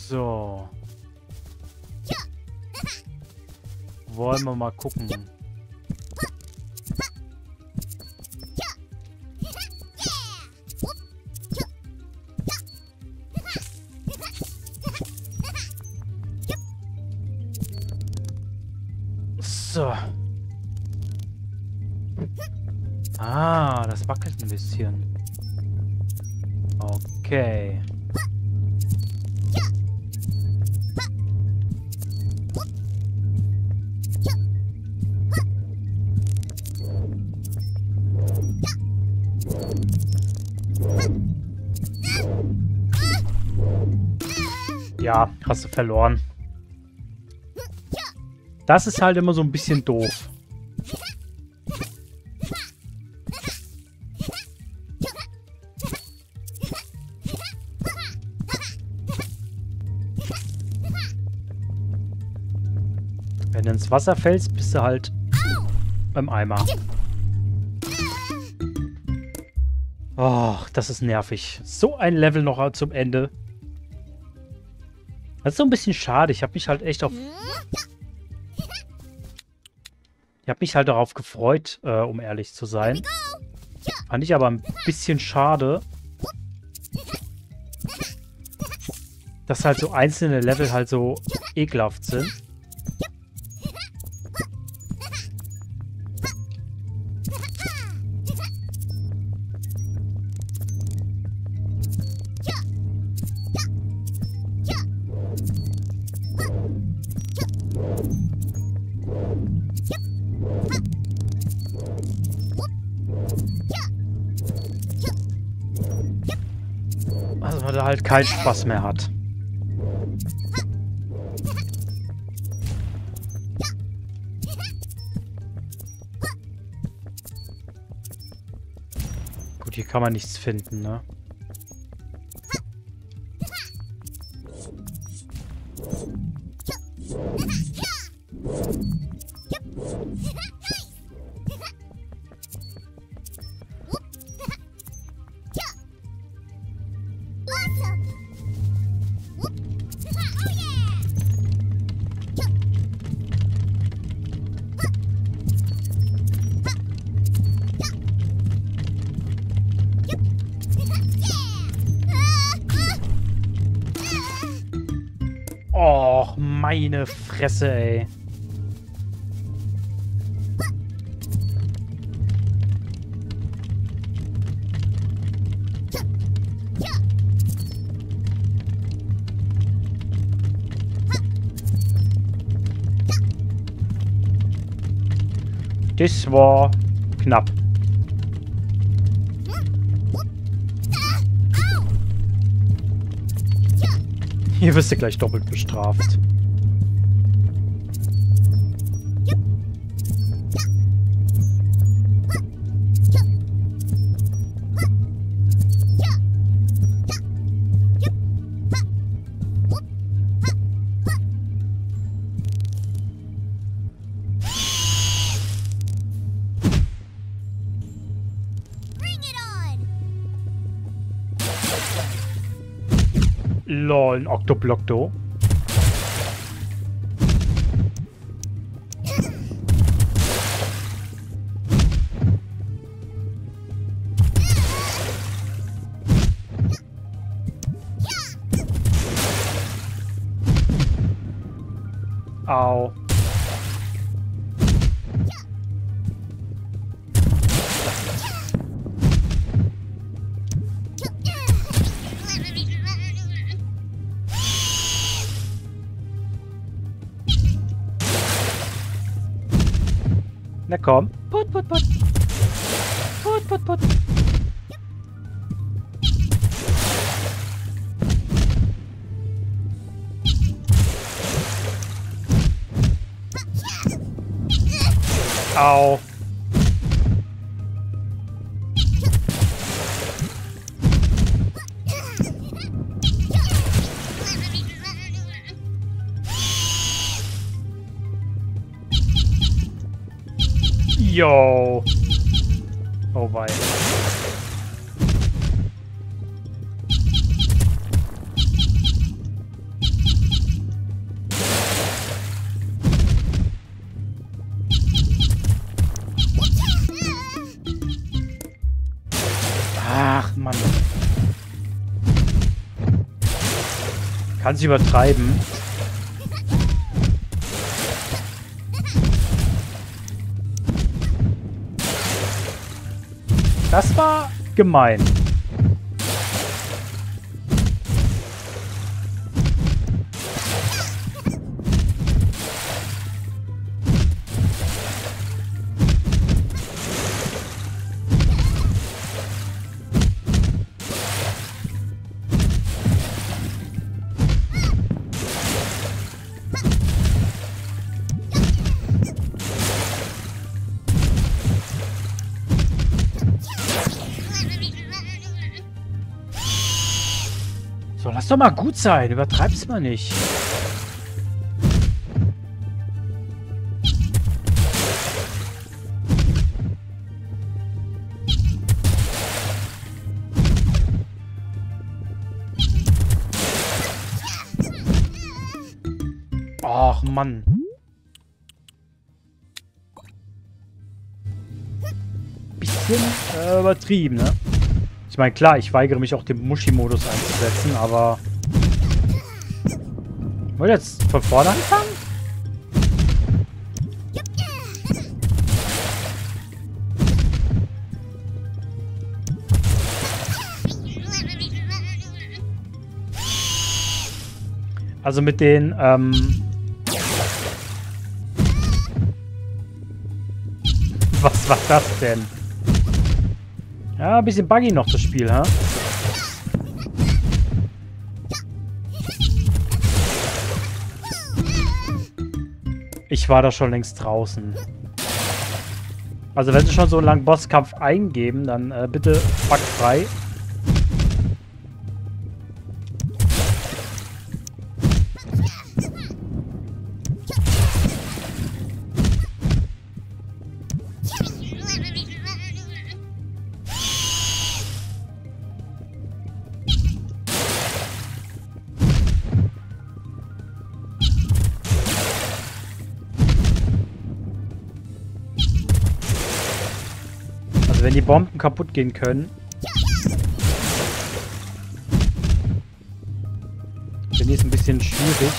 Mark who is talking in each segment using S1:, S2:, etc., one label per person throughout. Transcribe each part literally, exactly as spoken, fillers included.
S1: So. Wollen wir mal gucken. So. Ah, das wackelt ein bisschen. Okay. Ja, hast du verloren. Das ist halt immer so ein bisschen doof. Wenn du ins Wasser fällst, bist du halt beim Eimer. Oh, das ist nervig. So ein Level noch zum Ende. Das ist so ein bisschen schade. Ich habe mich halt echt auf... Ich habe mich halt darauf gefreut, äh, um ehrlich zu sein. Fand ich aber ein bisschen schade, dass halt so einzelne Level halt so ekelhaft sind. Also man da halt keinen Spaß mehr hat. Gut, hier kann man nichts finden, ne? Och, meine Fresse, ey. Das war knapp. Hier wirst du gleich doppelt bestraft. Lol, ein Octoblocto. Au. Na komm. Put, put, put. Put, put, put. Au. Yo. Oh wei. Ach, Mann. Kann sich übertreiben. Das war gemein. So, lass doch mal gut sein. Übertreib's mal nicht. Ach, Mann. Bisschen äh, übertrieben, ne? Ich meine, klar, ich weigere mich auch, den Muschi-Modus einzusetzen, aber... Wollt ihr jetzt von vorne anfangen? Also mit den, ähm... Was war das denn? Ja, ein bisschen buggy noch das Spiel, ha? Ich war da schon längst draußen. Also wenn sie schon so einen langen Bosskampf eingeben, dann äh, bitte bugfrei. Wenn die Bomben kaputt gehen können. Finde ich es ein bisschen schwierig.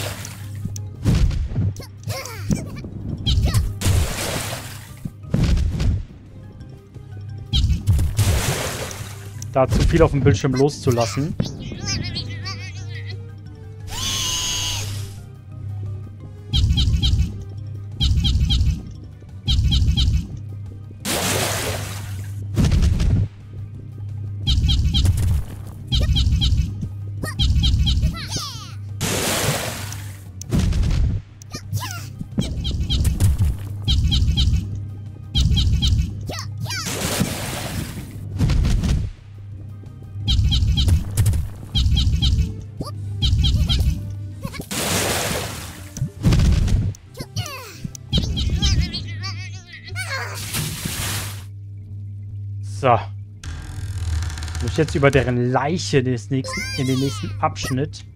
S1: Da zu viel auf dem Bildschirm loszulassen. So. Muss ich jetzt über deren Leiche des nächsten, in den nächsten Abschnitt.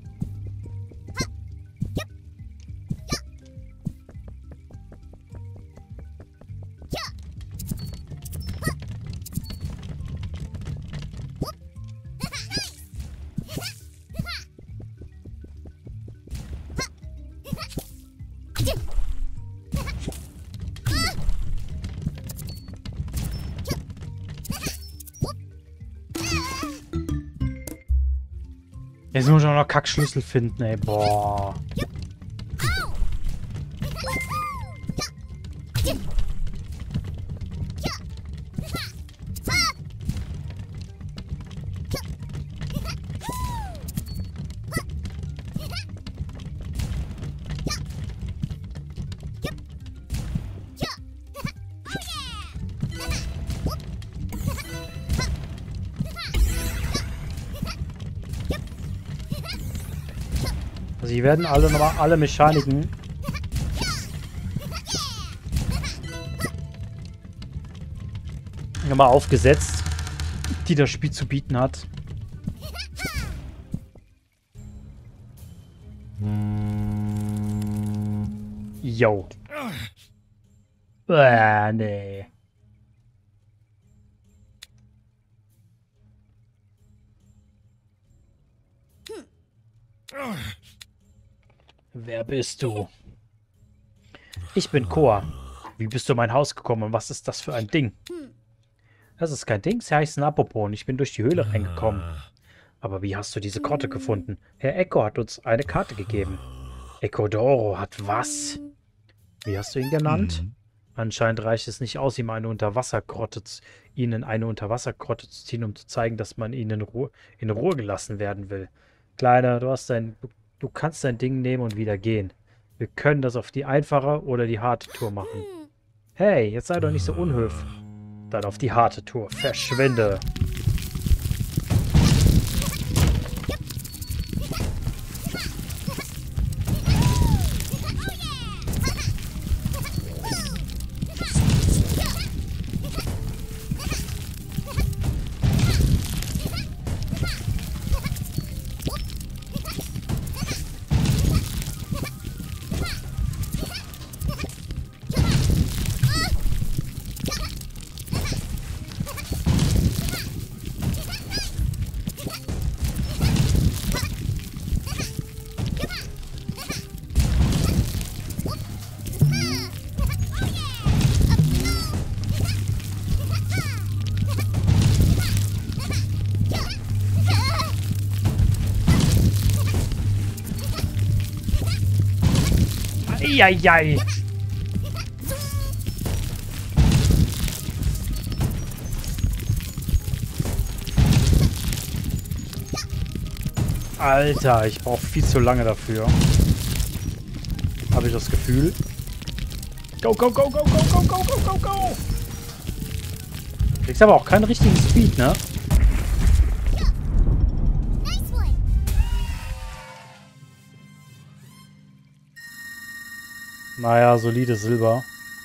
S1: Jetzt muss ich auch noch Kackschlüssel finden, ey. Boah. Also hier werden alle nochmal alle Mechaniken nochmal aufgesetzt, die das Spiel zu bieten hat. Yo. Äh, nee. Wer bist du? Ich bin Koa. Wie bist du in mein Haus gekommen und was ist das für ein Ding? Das ist kein Ding, sie heißt Napopo und ich bin durch die Höhle reingekommen. Aber wie hast du diese Grotte gefunden? Herr Echo hat uns eine Karte gegeben. Echodoro hat was? Wie hast du ihn genannt? Anscheinend reicht es nicht aus, ihm eine Unterwassergrotte zu, ihnen eine Unterwassergrotte zu ziehen, um zu zeigen, dass man ihnen in Ruhe, in Ruhe gelassen werden will. Kleiner, du hast dein, du, du kannst dein Ding nehmen und wieder gehen. Wir können das auf die einfache oder die harte Tour machen. Hey, jetzt sei doch nicht so unhöflich. Dann auf die harte Tour. Verschwinde. Eieiei. Alter, ich brauche viel zu lange dafür. Habe ich das Gefühl. Go, go, go, go, go, go, go, go, go, go. Kriegst aber auch keinen richtigen Speed, ne? Naja, solide Silber.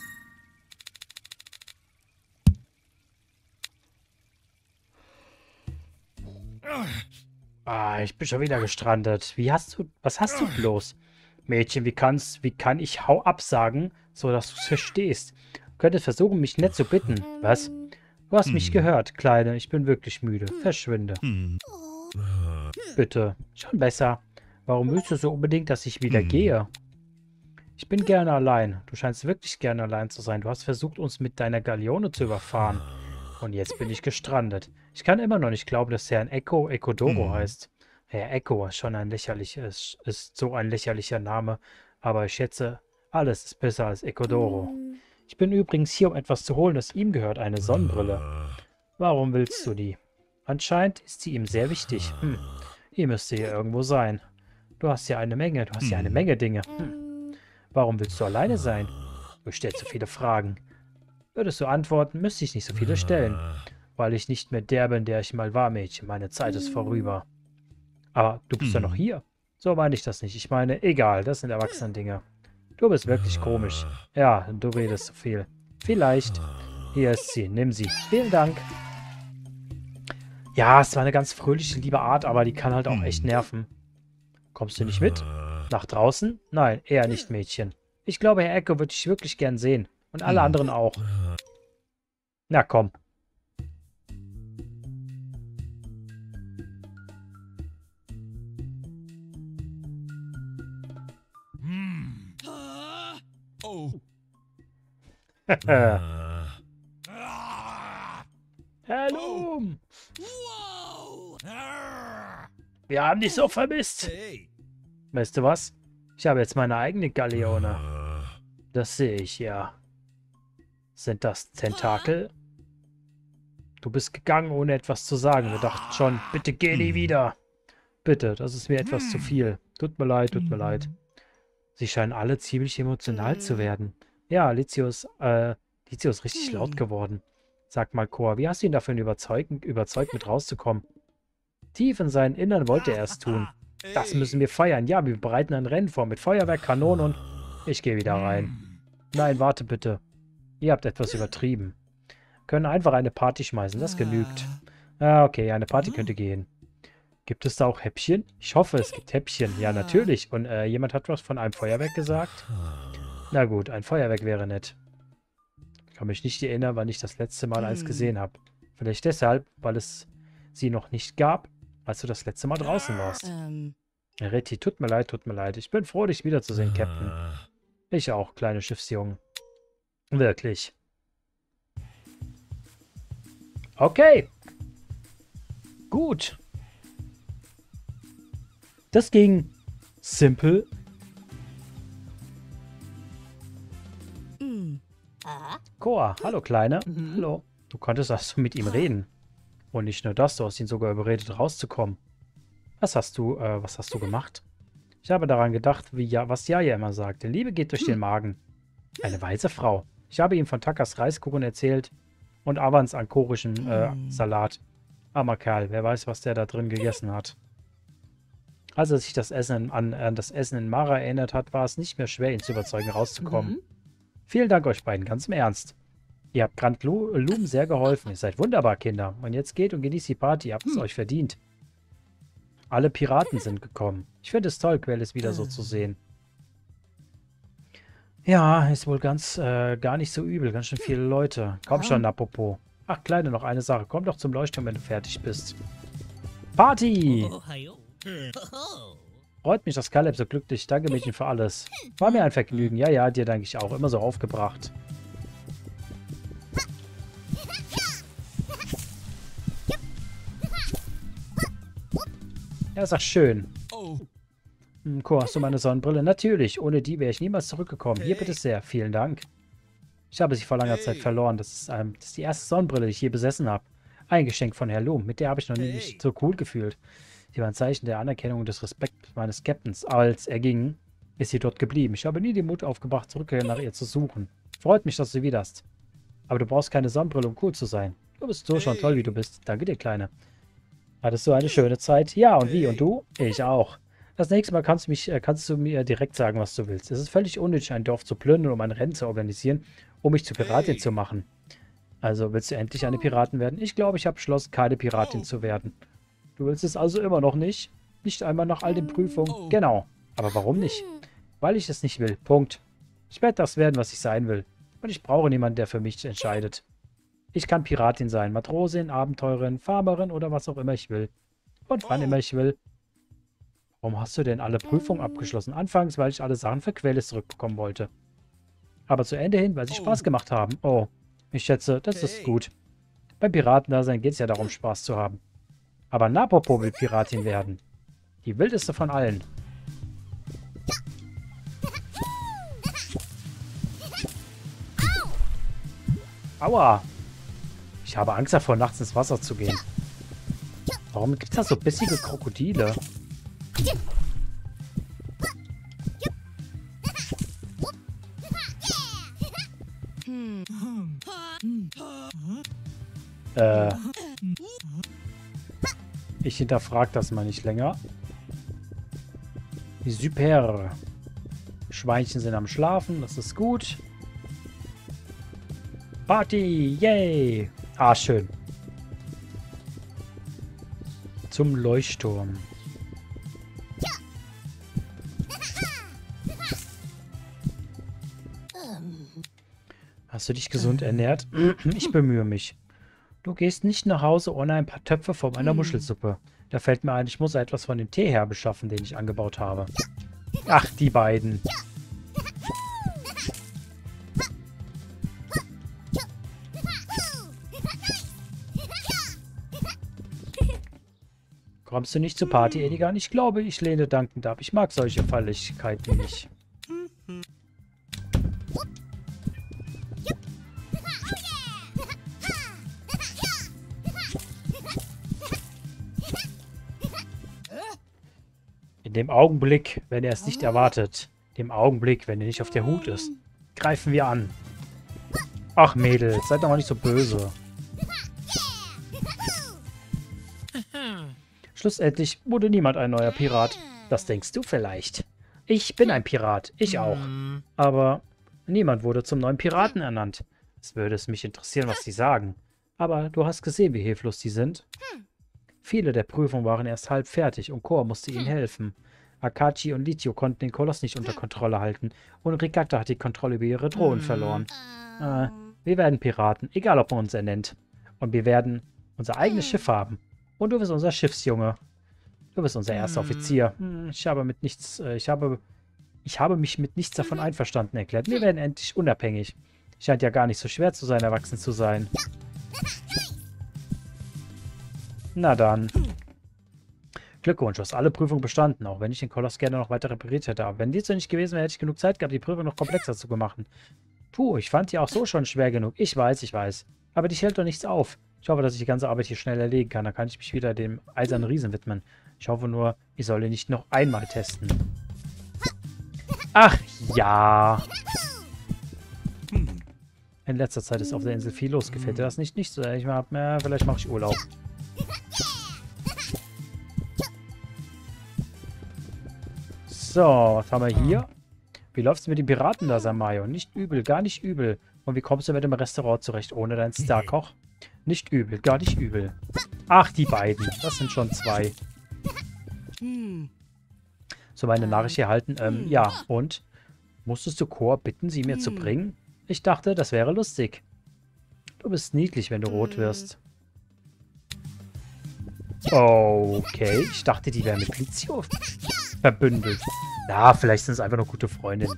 S1: Ah, ich bin schon wieder gestrandet. Wie hast du... Was hast du bloß? Mädchen, wie kannst... Wie kann ich Hau ab sagen, so dass du es verstehst? Du könntest versuchen, mich nett zu bitten. Was? Du hast mich gehört, Kleine. Ich bin wirklich müde. Verschwinde. Bitte. Schon besser. Warum willst du so unbedingt, dass ich wieder gehe? Ich bin gerne allein. Du scheinst wirklich gerne allein zu sein. Du hast versucht, uns mit deiner Galeone zu überfahren. Und jetzt bin ich gestrandet. Ich kann immer noch nicht glauben, dass Herr Echo Echodoro heißt. Herr Echo ist schon ein lächerliches, ist so ein lächerlicher Name. Aber ich schätze, alles ist besser als Echodoro. Ich bin übrigens hier, um etwas zu holen, das ihm gehört, eine Sonnenbrille. Warum willst du die? Anscheinend ist sie ihm sehr wichtig. Hm. Die müsste hier irgendwo sein. Du hast ja eine Menge, du hast ja eine Menge Dinge. Hm. Warum willst du alleine sein? Du stellst so viele Fragen. Würdest du antworten, müsste ich nicht so viele stellen. Weil ich nicht mehr der bin, der ich mal war, Mädchen. Meine Zeit ist vorüber. Aber du bist ja noch hier. So meine ich das nicht. Ich meine, egal, das sind Erwachsenen-Dinge. Du bist wirklich komisch. Ja, du redest so viel. Vielleicht. Hier ist sie, nimm sie. Vielen Dank. Ja, es war eine ganz fröhliche, liebe Art, aber die kann halt auch echt nerven. Kommst du nicht mit? Nach draußen? Nein, eher nicht, Mädchen. Ich glaube, Herr Echo würde dich wirklich gern sehen. Und alle anderen auch. Na komm. Hallo. Wir haben dich so vermisst. Weißt du was? Ich habe jetzt meine eigene Galeone. Das sehe ich, ja. Sind das Tentakel? Du bist gegangen, ohne etwas zu sagen. Wir dachten schon, bitte geh nie wieder. Bitte, das ist mir etwas zu viel. Tut mir leid, tut mir leid. Sie scheinen alle ziemlich emotional zu werden. Ja, Litios, äh, Lizio ist richtig laut geworden. Sag mal, Koa, wie hast du ihn davon überzeugt, überzeugt, mit rauszukommen? Tief in seinen Innern wollte er es tun. Das müssen wir feiern. Ja, wir bereiten ein Rennen vor mit Feuerwerk, Kanonen und... Ich gehe wieder rein. Nein, warte bitte. Ihr habt etwas übertrieben. Wir können einfach eine Party schmeißen, das genügt. Ah, okay, eine Party könnte gehen. Gibt es da auch Häppchen? Ich hoffe, es gibt Häppchen. Ja, natürlich. Und äh, jemand hat was von einem Feuerwerk gesagt? Na gut, ein Feuerwerk wäre nett. Ich kann mich nicht erinnern, wann ich das letzte Mal eins gesehen habe. Vielleicht deshalb, weil es sie noch nicht gab, als du das letzte Mal draußen warst.
S2: Ähm.
S1: Reti, tut mir leid, tut mir leid. Ich bin froh, dich wiederzusehen, Captain. Ich auch, kleine Schiffsjungen. Wirklich. Okay. Gut. Das ging simpel. Koa, hallo Kleine. Hallo. Du konntest also mit ihm reden. Und nicht nur das, du hast ihn sogar überredet, rauszukommen. Was hast du, äh, was hast du gemacht? Ich habe daran gedacht, wie ja, was Jaja immer sagte. Liebe geht durch den Magen. Eine weise Frau. Ich habe ihm von Takas Reiskuchen erzählt und Avans ankorischen äh, Salat. Armer Kerl, wer weiß, was der da drin gegessen hat. Als er sich das Essen an, an das Essen in Mara erinnert hat, war es nicht mehr schwer, ihn zu überzeugen, rauszukommen. Mhm. Vielen Dank euch beiden, ganz im Ernst. Ihr habt Grand Loom sehr geholfen. Ihr seid wunderbar, Kinder. Und jetzt geht und genießt die Party. Ihr habt es hm. euch verdient. Alle Piraten sind gekommen. Ich finde es toll, Quellis wieder so zu sehen. Ja, ist wohl ganz, äh, gar nicht so übel. Ganz schön viele Leute. Komm schon, Napopo. Ach, Kleine, noch eine Sache. Komm doch zum Leuchtturm, wenn du fertig bist. Party! Freut mich, dass Caleb so glücklich. Danke, Mädchen, für alles. War mir ein Vergnügen. Ja, ja, dir danke ich auch. Immer so aufgebracht. Ja, ist doch schön. Hm, Ko, hast du meine Sonnenbrille? Natürlich. Ohne die wäre ich niemals zurückgekommen. Hier bitte sehr. Vielen Dank. Ich habe sie vor langer Zeit verloren. Das ist, ähm, das ist die erste Sonnenbrille, die ich je besessen habe. Ein Geschenk von Herrn Loom. Mit der habe ich noch nie nicht so cool gefühlt. Sie war ein Zeichen der Anerkennung und des Respekts meines Captains. Als er ging, ist sie dort geblieben. Ich habe nie den Mut aufgebracht, zurück nach ihr zu suchen. Freut mich, dass du sie wieder hast. Aber du brauchst keine Sonnenbrille, um cool zu sein. Du bist so schon toll, wie du bist. Danke dir, Kleine. Hattest du eine schöne Zeit? Ja, und wie? Und du? Ich auch. Das nächste Mal kannst du, mich, kannst du mir direkt sagen, was du willst. Es ist völlig unnötig, ein Dorf zu plündern, um ein Rennen zu organisieren, um mich zu Piratin zu machen. Also, willst du endlich eine Piratin werden? Ich glaube, ich habe beschlossen, keine Piratin zu werden. Du willst es also immer noch nicht? Nicht einmal nach all den Prüfungen? Genau. Aber warum nicht? Weil ich es nicht will. Punkt. Ich werde das werden, was ich sein will. Und ich brauche niemanden, der für mich entscheidet. Ich kann Piratin sein, Matrosin, Abenteurerin, Farmerin oder was auch immer ich will. Und wann immer ich will. Warum hast du denn alle Prüfungen abgeschlossen? Anfangs, weil ich alle Sachen für Quellis zurückbekommen wollte. Aber zu Ende hin, weil sie Spaß gemacht haben. Oh, ich schätze, das ist gut. Beim Piratendasein geht es ja darum, Spaß zu haben. Aber Napopo will Piratin werden. Die wildeste von allen. Aua! Ich habe Angst davor, nachts ins Wasser zu gehen. Warum gibt es da so bissige Krokodile? Äh. Ich hinterfrage das mal nicht länger. Super. Schweinchen sind am Schlafen, das ist gut. Party, yay! Ah, schön. Zum Leuchtturm. Hast du dich gesund ernährt? Ich bemühe mich. Du gehst nicht nach Hause ohne ein paar Töpfe von meiner Muschelsuppe. Da fällt mir ein, ich muss etwas von dem Tee her beschaffen, den ich angebaut habe. Ach, die beiden. Kommst du nicht zur Party, Edigan? Ich glaube, ich lehne dankend ab. Ich mag solche Feierlichkeiten nicht. In dem Augenblick, wenn er es nicht erwartet, dem Augenblick, wenn er nicht auf der Hut ist, greifen wir an. Ach Mädels, seid doch mal nicht so böse. Schlussendlich wurde niemand ein neuer Pirat. Das denkst du vielleicht. Ich bin ein Pirat, ich auch. Aber niemand wurde zum neuen Piraten ernannt. Es würde es mich interessieren, was sie sagen. Aber du hast gesehen, wie hilflos sie sind. Viele der Prüfungen waren erst halb fertig und Kor musste ihnen helfen. Akachi und Litio konnten den Koloss nicht unter Kontrolle halten und Rigatta hat die Kontrolle über ihre Drohnen verloren. Äh, wir werden Piraten, egal ob man uns ernennt. Und wir werden unser eigenes Schiff haben. Und du bist unser Schiffsjunge. Du bist unser erster Offizier. Hm, ich habe mit nichts, äh, ich habe, ich habe mich mit nichts davon einverstanden erklärt. Wir werden endlich unabhängig. Scheint ja gar nicht so schwer zu sein, erwachsen zu sein. Na dann. Glückwunsch, du hast alle Prüfungen bestanden, auch wenn ich den Koloss gerne noch weiter repariert hätte. Aber wenn dies so nicht gewesen wäre, hätte ich genug Zeit gehabt, die Prüfung noch komplexer zu machen. Puh, ich fand die auch so schon schwer genug. Ich weiß, ich weiß. Aber dich hält doch nichts auf. Ich hoffe, dass ich die ganze Arbeit hier schnell erledigen kann. Dann kann ich mich wieder dem eisernen Riesen widmen. Ich hoffe nur, ich soll ihn nicht noch einmal testen. Ach ja. In letzter Zeit ist auf der Insel viel los. Gefällt dir das nicht? Nicht so. Ich mach, äh, vielleicht mache ich Urlaub. So, was haben wir hier? Wie läuft's mit den Piraten da, Samayo? Nicht übel, gar nicht übel. Und wie kommst du mit dem Restaurant zurecht ohne deinen Starkoch? Nicht übel, gar nicht übel. Ach, die beiden. Das sind schon zwei. So, meine Nachricht erhalten. Ähm, ja, und? Musstest du Chor bitten, sie mir zu bringen? Ich dachte, das wäre lustig. Du bist niedlich, wenn du rot wirst. Okay, ich dachte, die wären mit Blizio verbündelt. Na, vielleicht sind es einfach nur gute Freundinnen.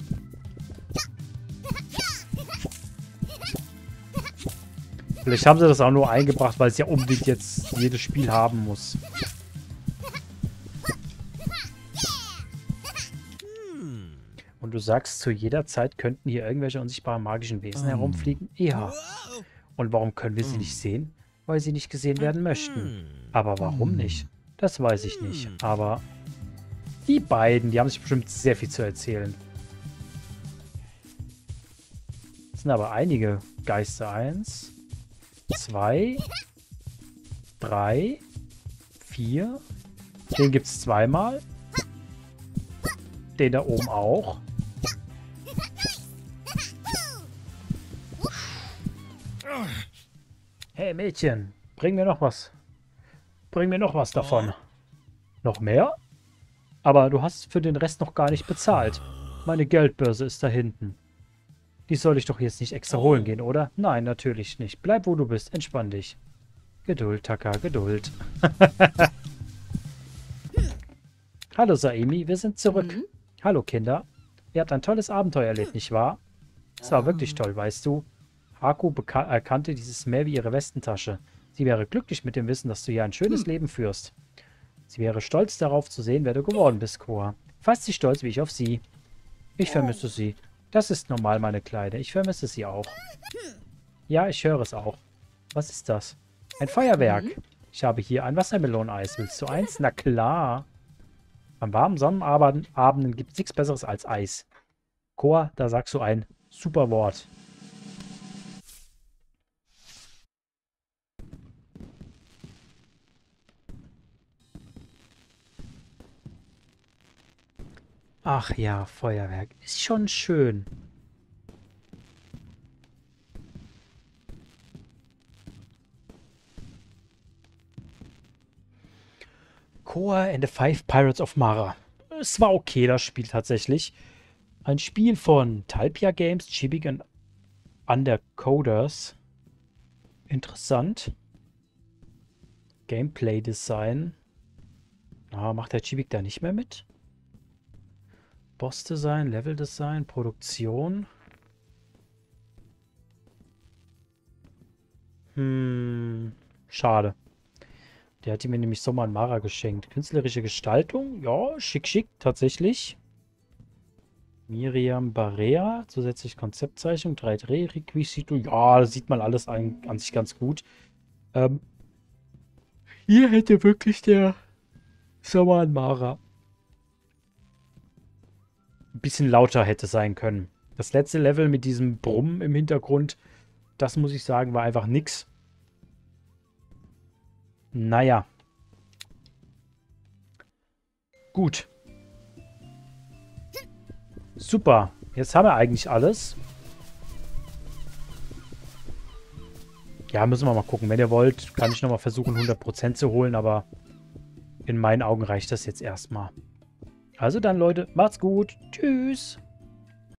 S1: Vielleicht haben sie das auch nur eingebracht, weil es ja unbedingt jetzt jedes Spiel haben muss. Und du sagst, zu jeder Zeit könnten hier irgendwelche unsichtbaren magischen Wesen herumfliegen? Ja. Und warum können wir sie nicht sehen? Weil sie nicht gesehen werden möchten. Aber warum nicht? Das weiß ich nicht. Aber die beiden, die haben sich bestimmt sehr viel zu erzählen. Das sind aber einige Geister. Eins, zwei, drei, vier. Den gibt es zweimal. Den da oben auch. Hey Mädchen, bring mir noch was. Bring mir noch was davon. Noch mehr? Aber du hast für den Rest noch gar nicht bezahlt. Meine Geldbörse ist da hinten. Die soll ich doch jetzt nicht extra holen gehen, oder? Nein, natürlich nicht. Bleib, wo du bist. Entspann dich. Geduld, Taka, Geduld. Hallo, Saimi. Wir sind zurück. Mhm. Hallo, Kinder. Ihr habt ein tolles Abenteuer erlebt, nicht wahr? Es war wirklich toll, weißt du. Haku erkannte dieses Meer wie ihre Westentasche. Sie wäre glücklich mit dem Wissen, dass du hier ein schönes hm. Leben führst. Sie wäre stolz darauf zu sehen, wer du geworden bist, Koa. Fast so stolz wie ich auf sie. Ich vermisse sie. Das ist normal, meine Kleine. Ich vermisse sie auch. Ja, ich höre es auch. Was ist das? Ein Feuerwerk. Mhm. Ich habe hier ein Wassermeloneis. Willst du eins? Na klar. An warmen Sonnenabenden gibt es nichts Besseres als Eis. Koa, da sagst du ein super Wort. Ach ja, Feuerwerk. Ist schon schön. Koa and the Five Pirates of Mara. Es war okay, das Spiel tatsächlich. Ein Spiel von Talpia Games, Chibik und Undercoders. Interessant. Gameplay Design. Ah, macht der Chibik da nicht mehr mit? Boss Design, Level Design, Produktion. Hm, schade. Der hat mir nämlich Sommer und Mara geschenkt. Künstlerische Gestaltung, ja, schick, schick, tatsächlich. Miriam Barea, zusätzlich Konzeptzeichnung, drei D-Requisito. Ja, das sieht man alles an, an sich ganz gut. Ähm, hier hätte wirklich der Sommer und Mara ein bisschen lauter hätte sein können. Das letzte Level mit diesem Brummen im Hintergrund, das muss ich sagen, war einfach nix. Naja. Gut. Super. Jetzt haben wir eigentlich alles. Ja, müssen wir mal gucken. Wenn ihr wollt, kann ich nochmal versuchen, hundert Prozent zu holen, aber in meinen Augen reicht das jetzt erstmal. Also dann, Leute, macht's gut. Tschüss.